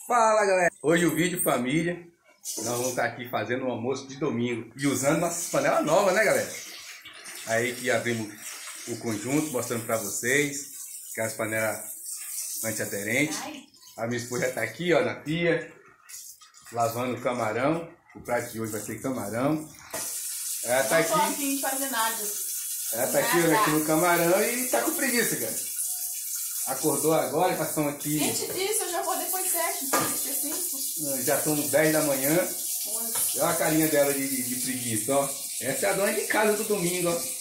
Fala, galera! Hoje o vídeo família, nós vamos estar aqui fazendo um almoço de domingo e usando nossas panelas novas, né, galera? Aí que abrimos o conjunto, mostrando pra vocês que as panelas antiaderentes. A minha esposa já tá aqui, ó, na pia, lavando o camarão. O prato de hoje vai ser camarão. Ela tá aqui. Não tô afim de fazer nada. Ela tá aqui no camarão e tá com preguiça, cara. Acordou agora, passamos aqui. Gente disso, eu já vou depois de 7, depois de 5. Já são 10 da manhã. Olha a carinha dela de preguiça, ó. Essa é a dona de casa do domingo, ó.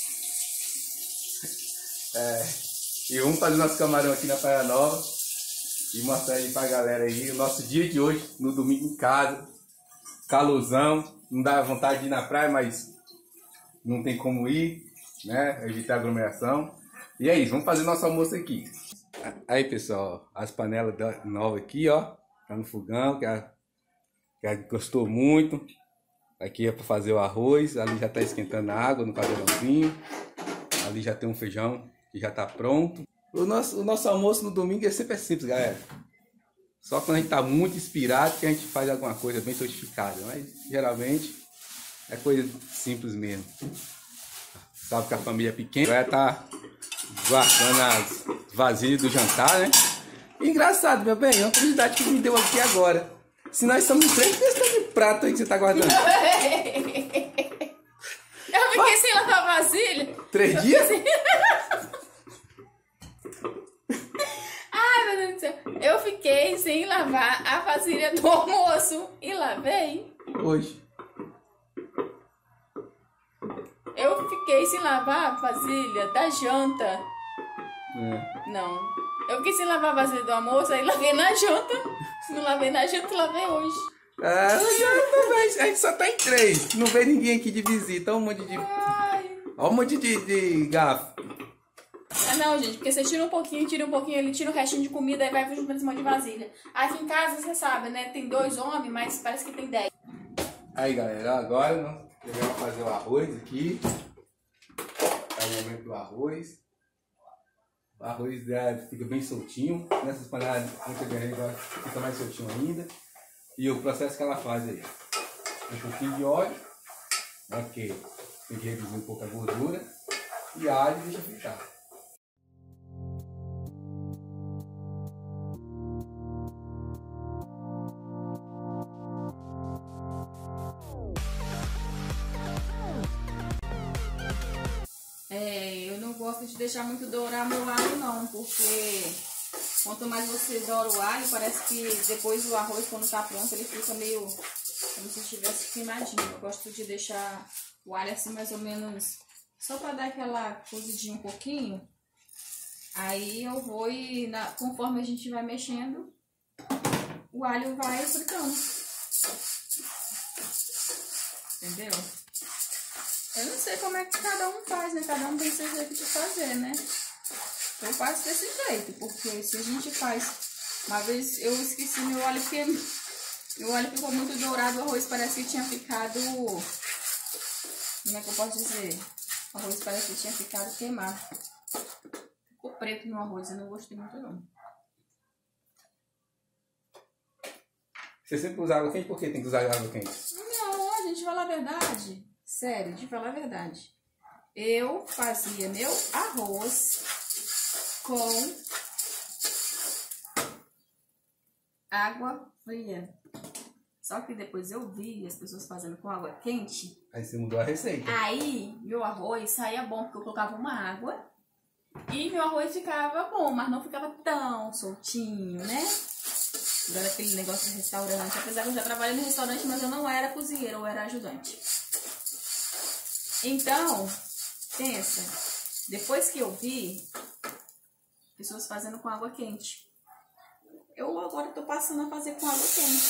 E vamos fazer nosso camarão aqui na Praia Nova e mostrar aí pra galera aí o nosso dia de hoje, no domingo em casa. Calorzão, não dá vontade de ir na praia, mas não tem como ir, né? Evitar aglomeração. E é isso, vamos fazer nosso almoço aqui. Aí, pessoal, as panelas novas aqui, ó. Tá no fogão, que a gostou muito. Aqui é para fazer o arroz. Ali já tá esquentando a água no caldeirãozinho. Ali já tem um feijão que já tá pronto. O nosso almoço no domingo é sempre simples, galera. Só quando a gente tá muito inspirado que a gente faz alguma coisa bem sofisticada. Mas geralmente é coisa simples mesmo. Sabe que a família é pequena. Vai tá guardando as vasilhas do jantar, né? Engraçado, meu bem, é uma curiosidade que me deu aqui agora. Se nós somos 3 questões de prato aí que você tá guardando. Eu fiquei sem lavar a vasilha. 3 dias? Ai, meu Deus do céu. Eu fiquei sem lavar a vasilha do almoço e lavei. Hoje. Eu fiquei sem lavar a vasilha da janta. Não. Eu fiquei sem lavar a vasilha do almoço, aí lavei na janta. Se não lavei na janta, lavei hoje. A gente só tá em 3. Não vê ninguém aqui de visita. Olha um monte de... Ai. Olha um monte de garfo. Não, gente, porque você tira um pouquinho, ele tira o restinho de comida e vai juntando esse monte de vasilha. Aqui em casa, você sabe, né? Tem 2 homens, mas parece que tem 10. Aí, galera, agora nós vamos fazer o arroz aqui. É o momento do arroz. O arroz fica bem soltinho. Nessas panelas antiaderentes fica mais soltinho ainda. E o processo que ela faz aí. Um pouquinho de óleo. Ok. Tem que reduzir um pouco a gordura. E alho e deixa fritar. Eu não gosto de deixar muito dourar meu alho não, porque quanto mais você doura o alho, parece que depois o arroz, quando tá pronto, ele fica meio como se estivesse queimadinho. Eu gosto de deixar o alho assim mais ou menos, só pra dar aquela cozidinha um pouquinho. Aí eu vou e conforme a gente vai mexendo, o alho vai fritando. Entendeu? Eu não sei como é que cada um faz, né? Cada um tem seu jeito de fazer, né? Eu faço desse jeito, porque se a gente faz... Uma vez eu esqueci meu óleo, porque meu óleo ficou muito dourado, o arroz parece que tinha ficado... Como é que eu posso dizer? O arroz parece que tinha ficado queimado. Ficou preto no arroz, eu não gostei muito não. Você sempre usa água quente? Por que tem que usar água quente? Não, a gente fala a verdade. Sério, de falar a verdade. Eu fazia meu arroz com água fria. Só que depois eu vi as pessoas fazendo com água quente. Aí você mudou a receita. Aí meu arroz saía bom, porque eu colocava uma água e meu arroz ficava bom, mas não ficava tão soltinho, né? Não era aquele negócio de restaurante. Apesar que eu já trabalhei no restaurante, mas eu não era cozinheira, eu era ajudante. Então, pensa, depois que eu vi pessoas fazendo com água quente, eu agora tô passando a fazer com água quente.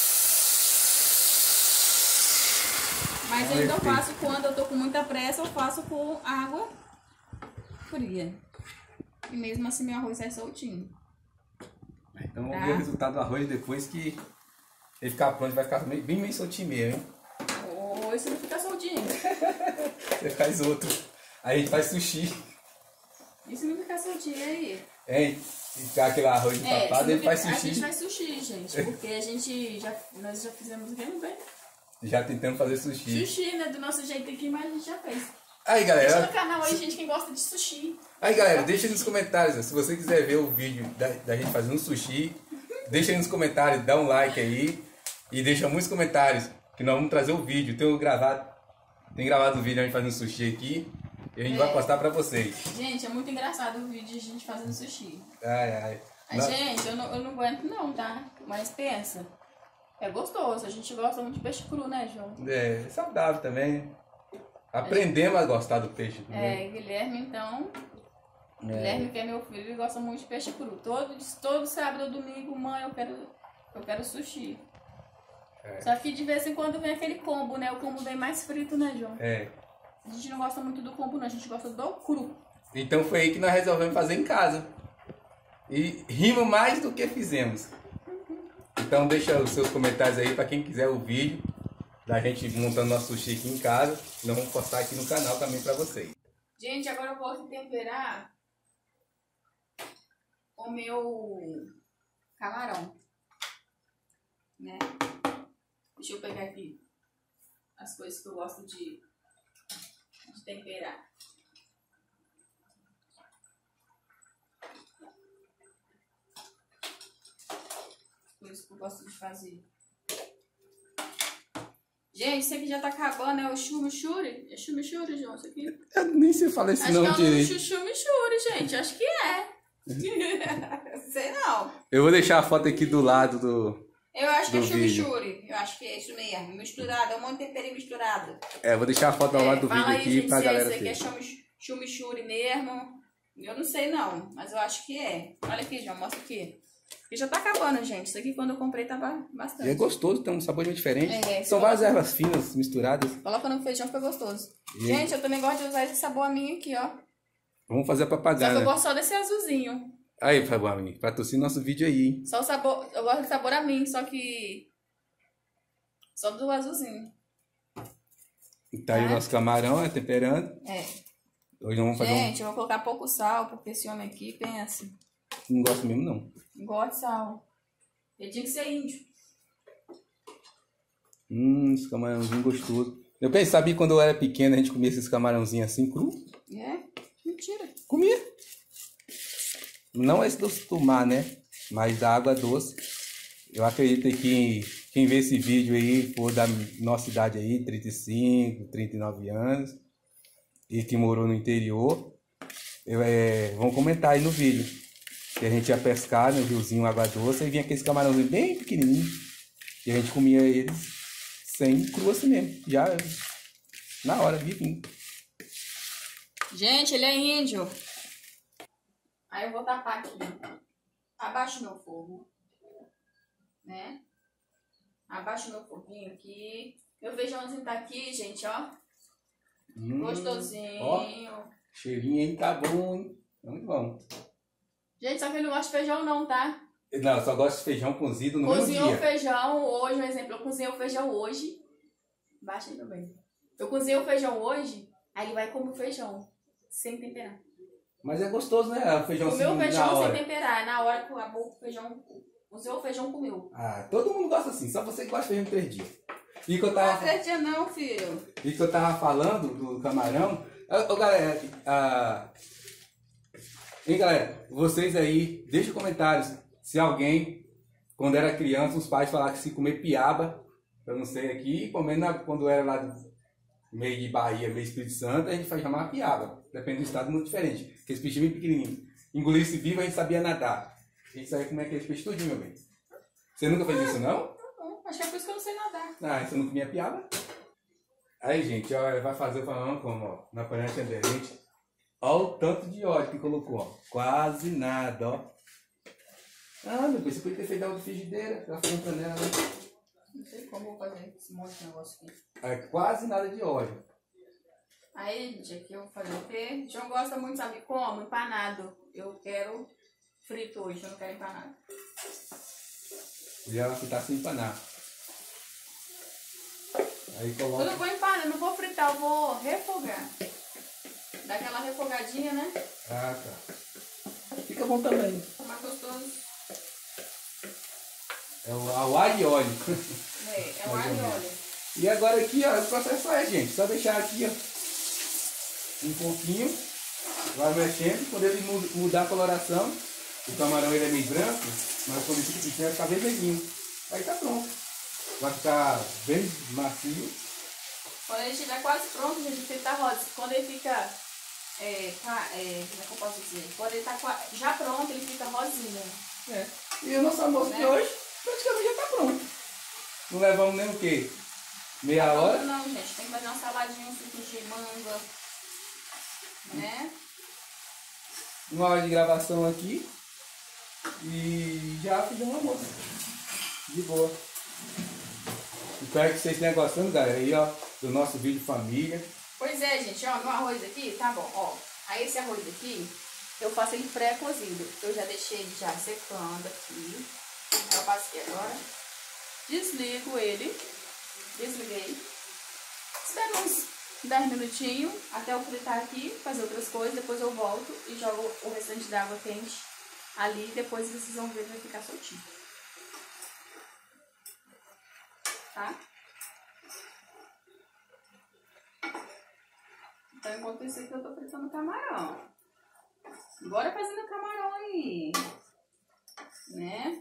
Mas ainda eu faço quando eu tô com muita pressa, eu faço com água fria. E mesmo assim meu arroz sai soltinho. Então vamos ver o resultado do arroz depois que ele ficar pronto, vai ficar bem meio soltinho mesmo, hein? Isso não fica soltinho. Você faz outro. Aí a gente faz sushi. Isso não fica soltinho aí. Hein? ficar aquele arroz empapado, ele faz A sushi. gente faz sushi, gente, porque nós já fizemos o que, não foi? Já tentando fazer sushi. Sushi, né, do nosso jeito aqui, mas a gente já fez. Aí, Deixa galera. no canal aí, gente, quem gosta de sushi. Aí, galera, deixa nos comentários, se você quiser ver o vídeo da gente fazendo sushi, deixa aí nos comentários, dá um like aí e deixa muitos comentários, que nós vamos trazer o vídeo. Tem gravado o vídeo a gente fazendo sushi aqui e a gente vai postar pra vocês. Gente, é muito engraçado o vídeo de a gente fazendo sushi. Ai. Gente, eu não aguento não, tá? Mas pensa, é gostoso, a gente gosta muito de peixe cru, né, João? É saudável também. Aprendemos a gostar do peixe cru. Guilherme, então... Guilherme, que é meu filho, ele gosta muito de peixe cru. Todo sábado ou domingo, mãe, eu quero sushi. Só que de vez em quando vem aquele combo, né? O combo vem mais frito, né, João? A gente não gosta muito do combo, não. A gente gosta do cru. Então foi aí que nós resolvemos fazer em casa. E rimos mais do que fizemos. Então deixa os seus comentários aí para quem quiser o vídeo da gente montando nosso sushi aqui em casa. Nós vamos postar aqui no canal também para vocês. Gente, agora eu vou temperar o meu camarão, né? Deixa eu pegar aqui as coisas que eu gosto de temperar. Coisas que eu gosto de fazer. Gente, isso aqui já tá acabando, é o chimichurri? É chimichurri, João, isso aqui? Eu nem sei falar esse nome direito. Acho que é o chimichurri, gente, acho que é. Sei não. Eu vou deixar a foto aqui do lado do... Eu acho que é vídeo. chimichurri. Eu acho que é isso mesmo. Misturado, é um monte de tempero misturado. Vou deixar a foto ao lado do vídeo aí, aqui gente, pra galera se ver. esse aqui é chimichurri mesmo. Eu não sei não, mas eu acho que é. Olha aqui, João, mostra aqui. E já tá acabando, gente. Isso aqui quando eu comprei tava bastante. E é gostoso, tem um sabor bem diferente. São coloca... várias ervas finas misturadas. Coloca no feijão, fica gostoso. Gente, eu também gosto de usar esse sabor a mim aqui, ó. Vamos fazer a Só papagaia. que eu gosto só desse azulzinho. Aí, Fabiano, patrocina nosso vídeo aí, hein? Só o sabor, eu gosto de sabor a mim, só que... Só do azulzinho. Tá aí o nosso camarão, temperando. Hoje nós vamos fazer Gente, eu vou colocar pouco sal, porque esse homem aqui, pensa. Não gosto mesmo, não. Não gosto de sal. Ele tinha que ser índio. Esse camarãozinho gostoso. Eu sabia quando eu era pequeno a gente comia esses camarãozinhos assim, cru? Mentira. Comia. Não esse do mar, né? Mas da água doce. Eu acredito que quem vê esse vídeo aí, for da nossa idade aí, 35, 39 anos, e que morou no interior, vão comentar aí no vídeo. Que a gente ia pescar no riozinho Água Doce e vinha aqueles camarãozinhos bem pequenininhos. E a gente comia eles sem cru assim mesmo. Já na hora, vivinho. Gente, ele é índio. Aí eu vou tapar aqui. Abaixo meu fogo. Né? Abaixo meu foguinho aqui. Meu feijãozinho tá aqui, gente, ó. Gostosinho. Ó, cheirinho aí tá bom, hein? Muito bom. Gente, só que eu não gosto de feijão não, tá? Não, eu só gosto de feijão cozido no mesmo dia. Cozinhou o feijão hoje, um exemplo. Eu cozinhei o feijão hoje. Baixa aí também. Eu cozinhei o feijão hoje, aí ele vai comer o feijão. Sem temperar. Mas é gostoso, né? O feijão comeu o assim, feijão na hora. sem temperar. Na hora que acabou o feijão, cozinhou o feijão, comeu. Todo mundo gosta assim. Só você que gosta de feijão de 3 dias. E que eu Não tava... acredito não, filho. E que eu tava falando do camarão. Ô, galera, hein, galera, vocês aí, deixem comentários se alguém, quando era criança, os pais falavam que se comer piaba, eu não sei aqui, pelo menos quando era lá do meio de Bahia, meio Espírito Santo, a gente faz chamar piaba, depende do estado, muito diferente, aqueles peixes bem pequenininhos. Engolisse vivo, a gente sabia nadar, a gente sabia comer aqueles peixes tudinho, meu bem. Você nunca fez isso, não? Não, acho que é por isso que eu não sei nadar. Você não comia piaba? Aí, gente, ó, vai fazer o falando como, ó, na panela aderente. Olha o tanto de óleo que colocou, ó. Quase nada, ó. Meu bem, você podia ter feito da outra frigideira, da panela, né? Não sei como eu vou fazer esse monte de negócio aqui. Quase nada de óleo. Aí, gente, aqui eu vou fazer o quê? João gosta muito, sabe como? Empanado. Eu quero frito hoje, eu não quero empanado. E ela que tá sem empanar. Aí coloca... Eu não vou empanar, não vou fritar, eu vou refogar. Dá aquela refogadinha, né? Tá. Fica bom também. Uma gostoso. É o alho e óleo. É o alho e óleo. E agora aqui, ó, o processo é, gente, só deixar aqui, ó, um pouquinho, vai mexendo, quando ele mudar a coloração, o camarão ele é meio branco, mas quando ele fica pequeno vai ficar bem vermelhinho. Aí tá pronto. Vai ficar bem macio. Quando ele estiver quase pronto, gente, ele tá rosa. Quando ele fica, como é que eu posso dizer? Quando ele tá já pronto, ele fica rosinha. É. E o nosso almoço de hoje, praticamente já tá pronto. Não levamos nem o quê? Meia hora? Não, gente, tem que fazer uma saladinha, um suco de manga, né? Uma hora de gravação aqui. E já fizemos o almoço. De boa. Espero que vocês tenham gostado, galera, aí, ó, do nosso vídeo família. Pois é, gente, ó, meu arroz aqui, tá bom, ó. Aí esse arroz aqui, eu faço ele pré-cozido. Eu já deixei ele já secando aqui. Eu faço aqui agora. Desligo ele. Desliguei. Espero uns 10 minutinhos até eu fritar aqui, fazer outras coisas. Depois eu volto e jogo o restante da água quente ali. Depois vocês vão ver, vai ficar soltinho. Tá? Então, enquanto isso aqui, eu tô fritando camarão. Bora fazendo camarão aí. Né?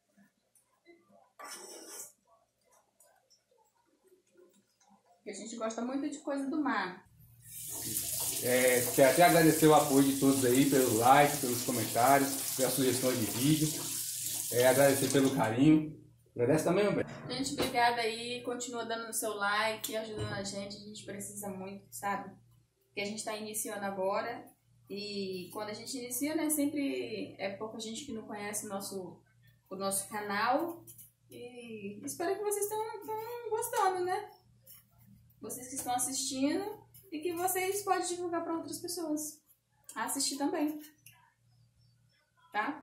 Porque a gente gosta muito de coisa do mar. Quero até agradecer o apoio de todos aí, pelo like, pelos comentários, pelas sugestões de vídeo. Agradecer pelo carinho. Agradece também, meu bem. Gente, obrigada aí. Continua dando o seu like, ajudando a gente precisa muito, sabe? Porque a gente tá iniciando agora. E quando a gente inicia, né, sempre é pouca gente que não conhece o nosso canal. E espero que vocês estão gostando, né? Vocês que estão assistindo e que vocês podem divulgar para outras pessoas assistir também, tá?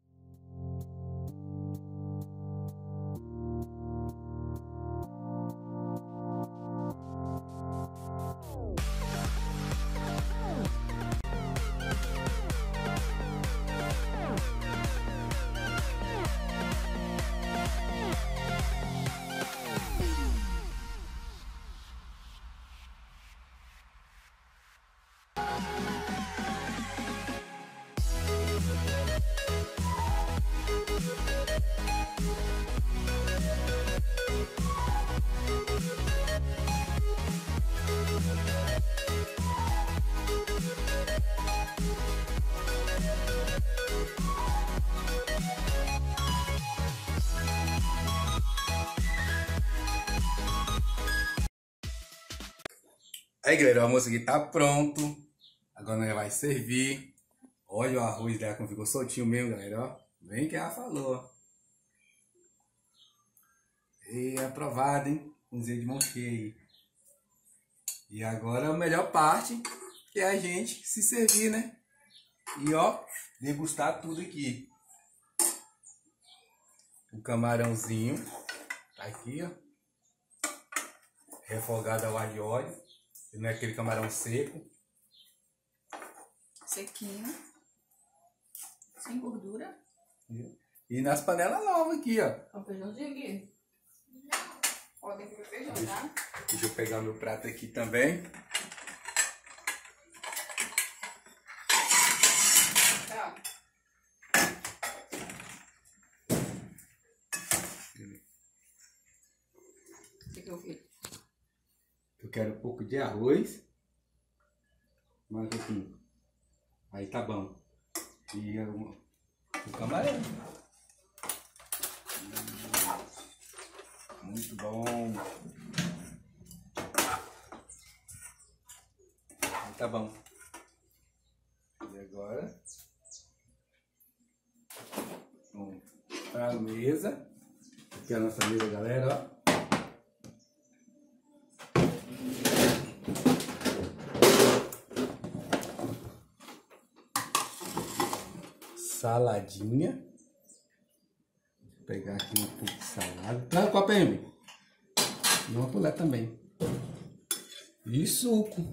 Aí, galera, o almoço aqui tá pronto. Agora nós vai servir. Olha o arroz dela como ficou soltinho mesmo, galera, ó. Bem que ela falou. E aprovado, hein? Vamos dizer de mão cheia aí. E agora a melhor parte, que é a gente se servir, né? E ó, degustar tudo aqui. O camarãozinho. Tá aqui, ó. Refogado ao alho e óleo. Não é aquele camarão seco. Sequinho. Sem gordura. E nas panelas novas aqui, ó. Ó o feijãozinho aqui. Ó, tem que ver feijão, tá? Deixa eu pegar meu prato aqui também. Tá. Esse aqui é o quê? Eu quero um pouco de arroz. Mais um pouquinho. Aí tá bom. E o camarão. Muito bom. Aí tá bom. E agora? Vamos para a mesa. Aqui é a nossa mesa, galera, ó. Saladinha. Vou pegar aqui um pouco de salada. Traz o copo aí, amigo. Uma colher também. E suco.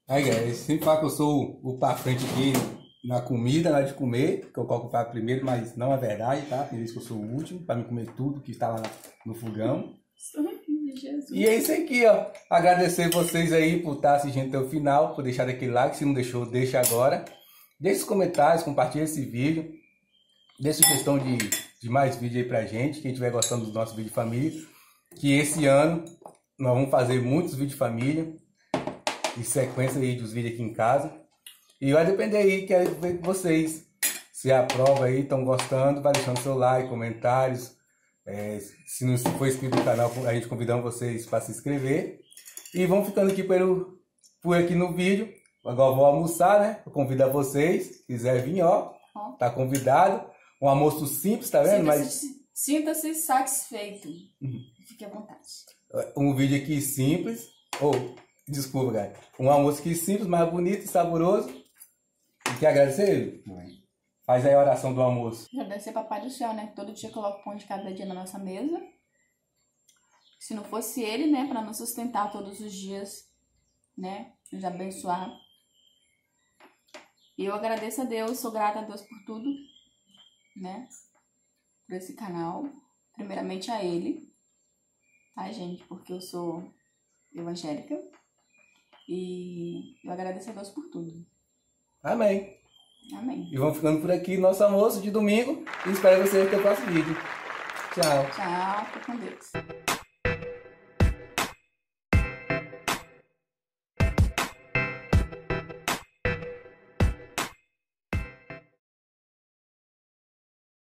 Aí, galera, eles sempre falam que eu sou o pra frente aqui na comida, na hora de comer, que eu coloco o prato primeiro, mas não é verdade, tá? Tem vezes que eu sou o último, pra me comer tudo que está lá no fogão. Jesus. E é isso aqui, ó. Agradecer vocês aí por estar assistindo até o final, por deixar aquele like. Se não deixou, deixa agora. Deixe os comentários, compartilhe esse vídeo. Deixe sugestão de mais vídeo aí pra gente, quem estiver gostando dos nossos vídeos de família. Que esse ano nós vamos fazer muitos vídeos de família. E sequência aí dos vídeos aqui em casa. E vai depender aí, quero ver vocês. Se aprova aí, estão gostando, vai deixando seu like, comentários. Se não for inscrito no canal, a gente convidamos vocês para se inscrever. E vamos ficando aqui por aqui no vídeo. Agora vou almoçar, né? Eu convido a vocês, se quiser vir, ó. Tá convidado. Um almoço simples, tá vendo? Sinta-se satisfeito. Fique à vontade. Um vídeo aqui simples. Desculpa, galera. Um almoço aqui simples, mas bonito e saboroso. E quer agradecer? Faz aí a oração do almoço. Agradecer Papai do Céu, né? Que todo dia coloca o pão de cada dia na nossa mesa. Se não fosse Ele, né? Para nos sustentar todos os dias, né? Nos abençoar. E eu agradeço a Deus, sou grata a Deus por tudo, né? Por esse canal. Primeiramente a Ele, tá, gente? Porque eu sou evangélica. E eu agradeço a Deus por tudo. Amém. Amém. E vamos ficando por aqui, nosso almoço de domingo. E espero vocês no próximo vídeo. Tchau. Tchau, fica com Deus.